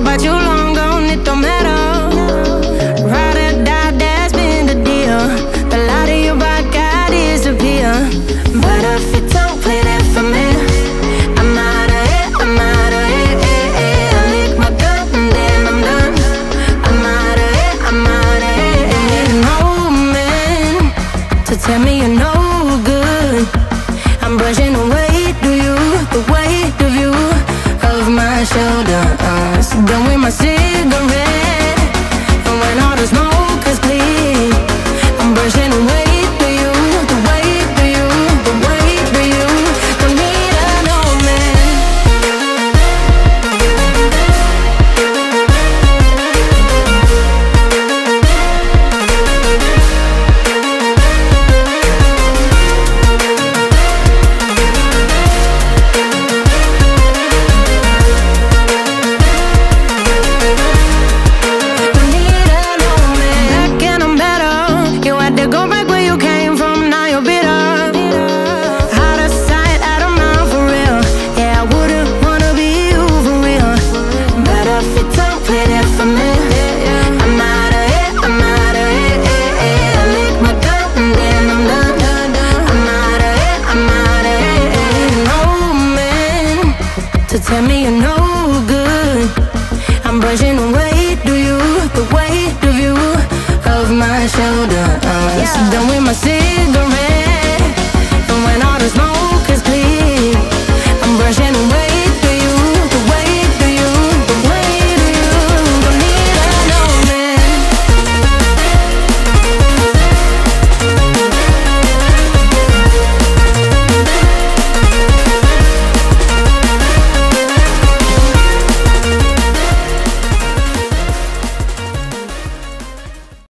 but you long gone, it don't matter. Ride or die, that's been the deal. The light of your back, I disappear. But if you don't play that for me, I'm out of it, I'm out of it. I lick my gun and then I'm done. I'm out of it, I'm out of it. I need an old man to tell me you're no good. I'm brushing away the weight of you, of my shoulders. Done with my cigarette, and when all the smoke is clear, I'm brushing away the weight of you, the weight of you. Don't need an old man. Tell me you're no good. I'm brushing away the weight of you, of my shoulders. Done with my sin.